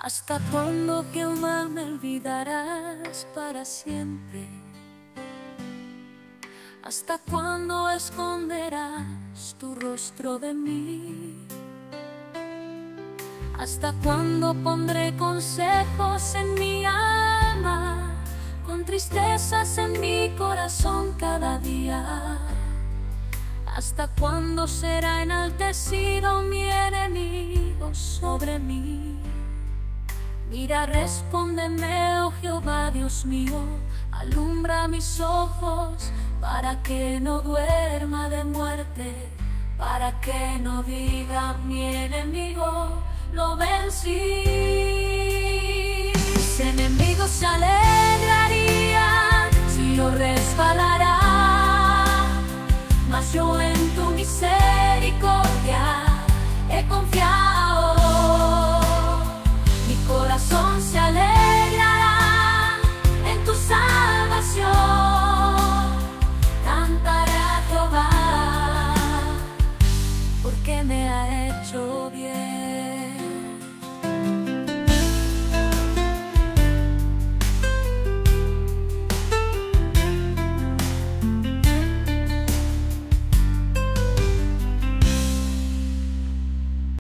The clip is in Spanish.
¿Hasta cuándo, Jehová, me olvidarás para siempre? ¿Hasta cuándo esconderás tu rostro de mí? ¿Hasta cuándo pondré consejos en mi alma, con tristezas en mi corazón cada día? ¿Hasta cuándo será enaltecido mi enemigo sobre mí? Mira, respóndeme, oh Jehová, Dios mío, alumbra mis ojos para que no duerma de muerte, para que no diga mi enemigo, lo vencí. Mis enemigos se alejan